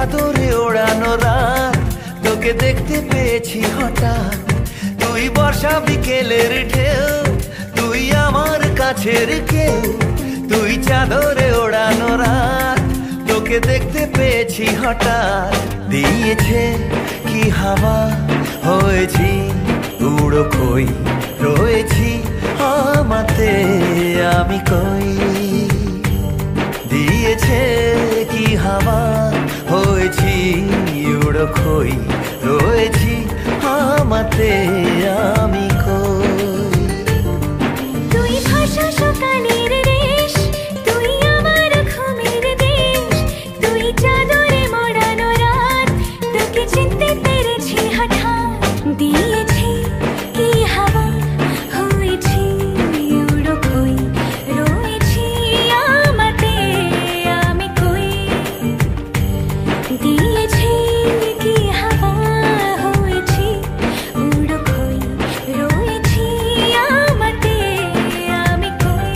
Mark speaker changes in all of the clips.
Speaker 1: চাদরে ওড়ানো রাত তোকে দেখতে পেয়েছি হঠাৎ তুই বর্ষা বিকেলের ঢেউ তুই আমার কাছের কেউ তুই চাদরে ওড়ানো রাত তোকে দেখতে পেয়েছি হঠাৎ দিয়েছে কি হাওয়া হয়েছি উড়ো কই রয়েছি আমাতে আমি কই দিয়েছে কি হাওয়া হয়েছি উড়ো কই রয়েছি আমাতে আমি কই
Speaker 2: তুই ভাষা সকালের রেশ তুই আমার ঘুমের দেশ তুই চাদরে মোড়ানো রাত তোকে চিনতে পেরেছি হঠাৎ দিয়েছি কি হাওয়া হয়েছি উড়ো কই রয়েছি আমাতে আমি কই দিয়েছি কি হাওয়া হয়েছি উড়ো কই রয়েছি আমাতে আমি কই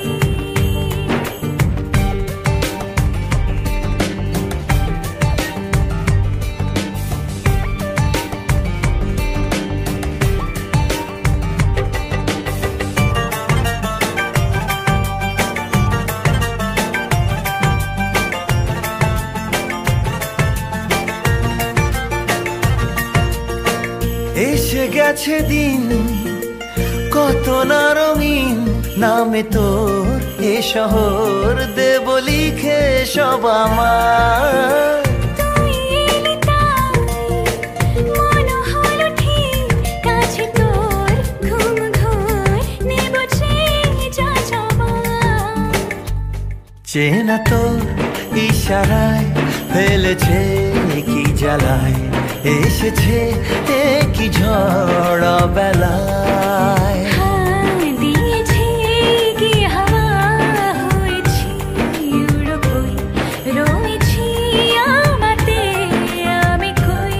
Speaker 1: এসে গেছে দিন কত না রঙিন নামে তোর এ শহর দেব লিখে সব আমার
Speaker 2: তুই এলি তাই মন হলো ঠিক কাছে তোর ঘুম ঘোর নেব যা যাবার
Speaker 1: চেনা তোর ইশারায় ফেলেছে কি জ্বালায় এসেছে কি ঝড় বেলায়
Speaker 2: দিয়েছি কি হাওয়া হয়েছি উড়ো কই রয়েছি আমাতে আমি কই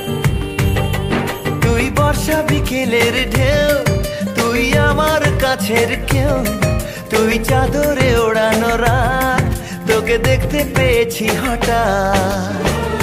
Speaker 1: তুই বর্ষা বিকেলের ঢেউ তুই আমার কাছের কেউ তুই চাদরে ওড়ানো রাত তোকে দেখতে পেয়েছি হঠাৎ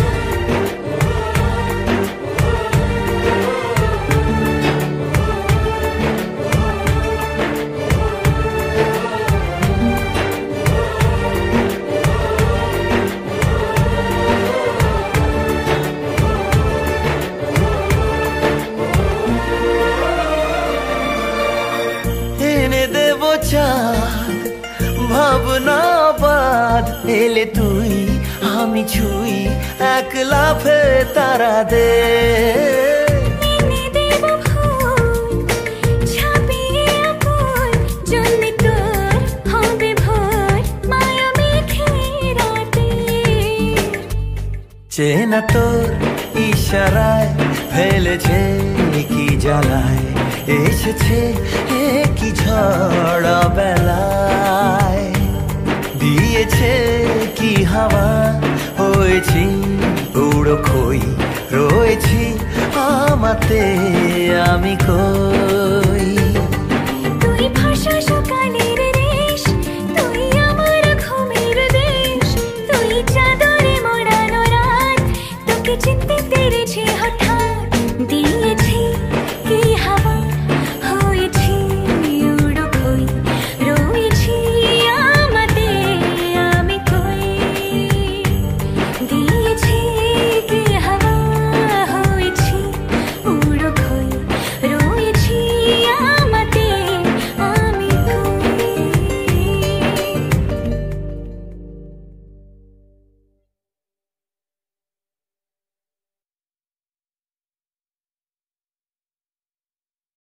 Speaker 1: এনে দেব চাঁদ ভাবনা বাদ এলে তুই আমি ছুই এক লাফে তারা দে
Speaker 2: এনে দেব ফুল ছাপিয়ে আপন জন্য তোর হবে ভোর মায়া মেঘে রাতে
Speaker 1: চেনা তোর ইশারায় ফেলেছে কি জ্বালায় এসেছে কি ঝড় বেলায় দিয়েছে কি হাওয়া হয়েছি উড়ো কই রয়েছি আমাতে আমি কই